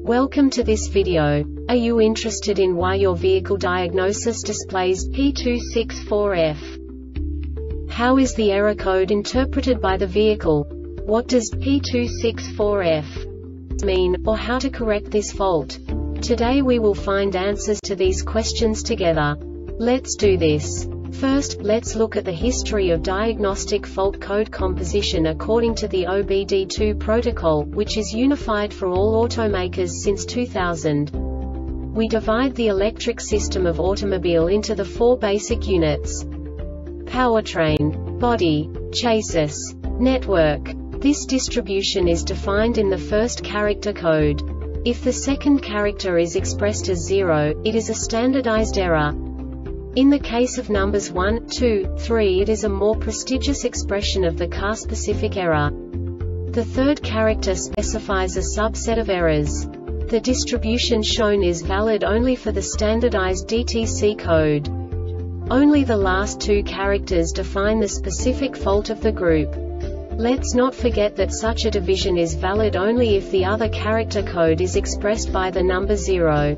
Welcome to this video. Are you interested in why your vehicle diagnosis displays P264F? How is the error code interpreted by the vehicle? What does P264F mean, or how to correct this fault? Today we will find answers to these questions together. Let's do this. First, let's look at the history of diagnostic fault code composition according to the OBD2 protocol, which is unified for all automakers since 2000. We divide the electric system of automobile into the four basic units: powertrain, body, chassis, network. This distribution is defined in the first character code. If the second character is expressed as 0, it is a standardized error. In the case of numbers 1, 2, 3, it is a more prestigious expression of the car-specific error. The third character specifies a subset of errors. The distribution shown is valid only for the standardized DTC code. Only the last two characters define the specific fault of the group. Let's not forget that such a division is valid only if the other character code is expressed by the number 0.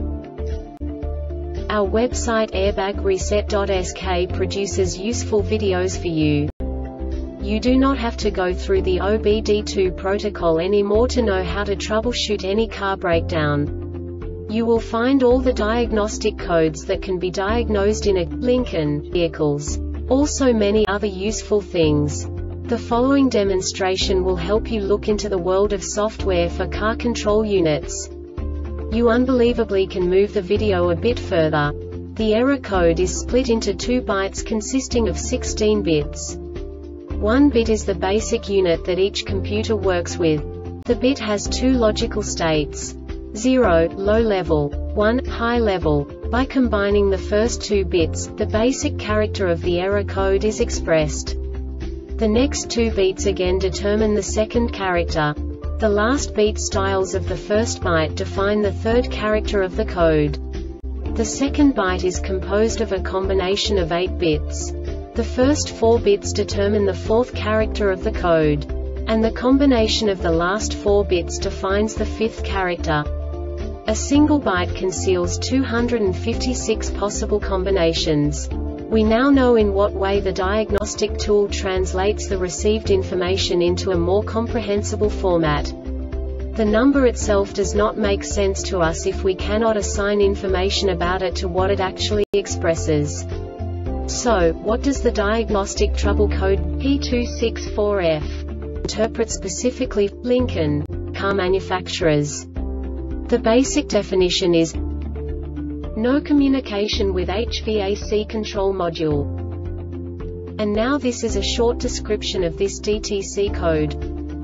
Our website airbagreset.sk produces useful videos for you. You do not have to go through the OBD2 protocol anymore to know how to troubleshoot any car breakdown. You will find all the diagnostic codes that can be diagnosed in a Lincoln vehicles. Also many other useful things. The following demonstration will help you look into the world of software for car control units. You unbelievably can move the video a bit further. The error code is split into 2 bytes consisting of 16 bits. 1 bit is the basic unit that each computer works with. The bit has 2 logical states: 0, low level, 1, high level. By combining the first 2 bits, the basic character of the error code is expressed. The next 2 beats again determine the second character. The last beat styles of the first byte define the third character of the code. The second byte is composed of a combination of 8 bits. The first 4 bits determine the fourth character of the code. And the combination of the last 4 bits defines the fifth character. A single byte conceals 256 possible combinations. We now know in what way the diagnostic tool translates the received information into a more comprehensible format. The number itself does not make sense to us if we cannot assign information about it to what it actually expresses. So, what does the diagnostic trouble code P264F interpret specifically for Lincoln car manufacturers? The basic definition is no communication with HVAC control module. And now this is a short description of this DTC code.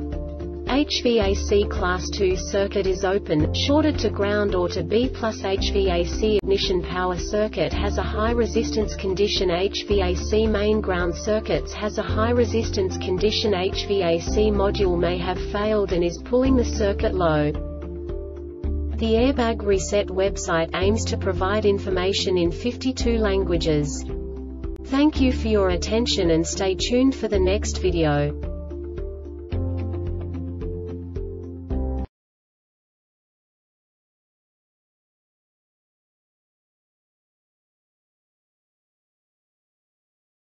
HVAC class 2 circuit is open, shorted to ground or to B+. HVAC ignition power circuit has a high resistance condition. HVAC main ground circuits has a high resistance condition. HVAC module may have failed and is pulling the circuit low. The Airbag Reset website aims to provide information in 52 languages. Thank you for your attention and stay tuned for the next video.